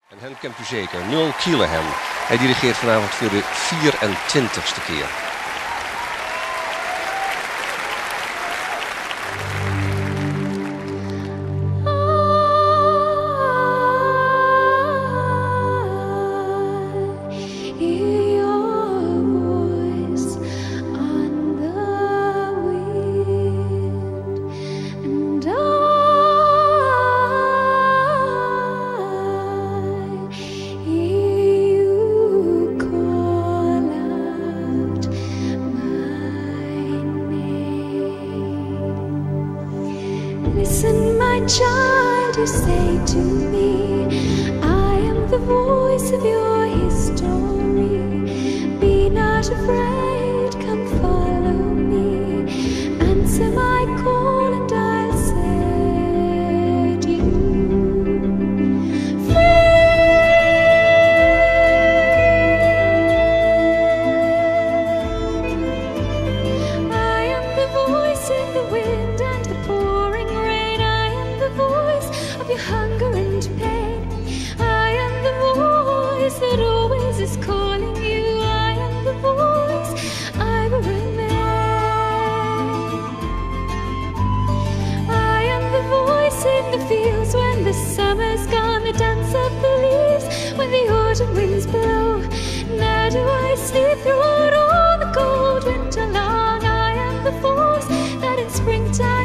En hem kent u zeker, Noel Keelehan. Hij dirigeert vanavond voor de 24ste keer. Listen, my child, you say to me, I am the voice of your history. Be not afraid, come follow me. Answer my call and I'll set you free. I am the voice in the wind and the pouring rain. I am the voice of your hunger and pain. I am the voice that always is calling you. I am the voice, I will remain. I am the voice in the fields when the summer's gone, the dance of the leaves when the autumn winds blow. Now do I sleep through all the cold winter long. I am the voice that in springtime